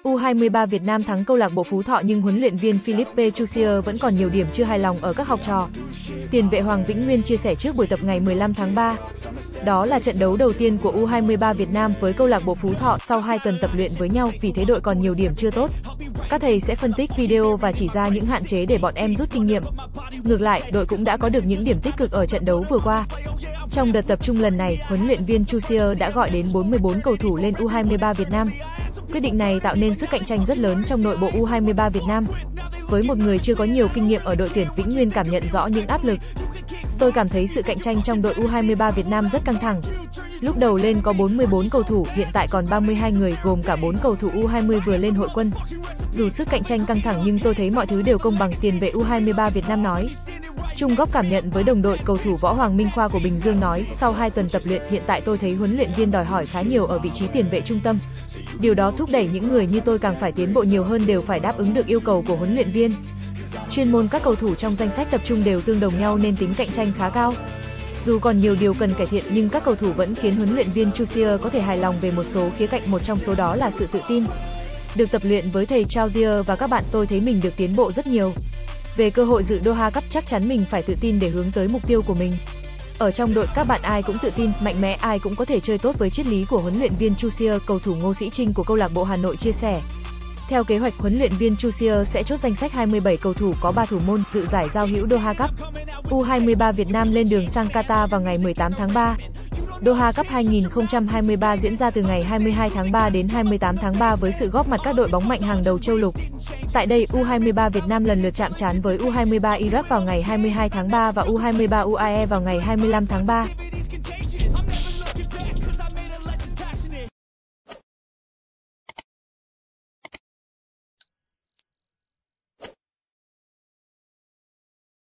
U23 Việt Nam thắng câu lạc bộ Phú Thọ nhưng huấn luyện viên Philippe Chusier vẫn còn nhiều điểm chưa hài lòng ở các học trò. Tiền vệ Hoàng Vĩnh Nguyên chia sẻ trước buổi tập ngày 15 tháng 3. Đó là trận đấu đầu tiên của U23 Việt Nam với câu lạc bộ Phú Thọ sau 2 tuần tập luyện với nhau, vì thế đội còn nhiều điểm chưa tốt. Các thầy sẽ phân tích video và chỉ ra những hạn chế để bọn em rút kinh nghiệm. Ngược lại, đội cũng đã có được những điểm tích cực ở trận đấu vừa qua. Trong đợt tập trung lần này, huấn luyện viên Chusier đã gọi đến 44 cầu thủ lên U23 Việt Nam. Quyết định này tạo nên sức cạnh tranh rất lớn trong nội bộ U23 Việt Nam. Với một người chưa có nhiều kinh nghiệm ở đội tuyển, Vĩnh Nguyên cảm nhận rõ những áp lực. Tôi cảm thấy sự cạnh tranh trong đội U23 Việt Nam rất căng thẳng. Lúc đầu lên có 44 cầu thủ, hiện tại còn 32 người, gồm cả 4 cầu thủ U20 vừa lên hội quân. Dù sức cạnh tranh căng thẳng nhưng tôi thấy mọi thứ đều công bằng, tiền vệ U23 Việt Nam nói. Chung góp cảm nhận với đồng đội, cầu thủ Võ Hoàng Minh Khoa của Bình Dương nói, sau 2 tuần tập luyện, hiện tại tôi thấy huấn luyện viên đòi hỏi khá nhiều ở vị trí tiền vệ trung tâm. Điều đó thúc đẩy những người như tôi càng phải tiến bộ nhiều hơn, đều phải đáp ứng được yêu cầu của huấn luyện viên. Chuyên môn các cầu thủ trong danh sách tập trung đều tương đồng nhau nên tính cạnh tranh khá cao. Dù còn nhiều điều cần cải thiện nhưng các cầu thủ vẫn khiến huấn luyện viên Chusier có thể hài lòng về một số khía cạnh, một trong số đó là sự tự tin. Được tập luyện với thầy Chusier và các bạn, tôi thấy mình được tiến bộ rất nhiều. Về cơ hội dự Doha Cup, chắc chắn mình phải tự tin để hướng tới mục tiêu của mình. Ở trong đội, các bạn ai cũng tự tin, mạnh mẽ, ai cũng có thể chơi tốt với triết lý của huấn luyện viên Chusier, cầu thủ Ngô Sĩ Trinh của câu lạc bộ Hà Nội chia sẻ. Theo kế hoạch, huấn luyện viên Chusier sẽ chốt danh sách 27 cầu thủ có 3 thủ môn dự giải giao hữu Doha Cup. U23 Việt Nam lên đường sang Qatar vào ngày 18 tháng 3. Doha Cup 2023 diễn ra từ ngày 22 tháng 3 đến 28 tháng 3 với sự góp mặt các đội bóng mạnh hàng đầu châu lục. Tại đây, U23 Việt Nam lần lượt chạm trán với U23 Iraq vào ngày 22 tháng 3 và U23 UAE vào ngày 25 tháng 3.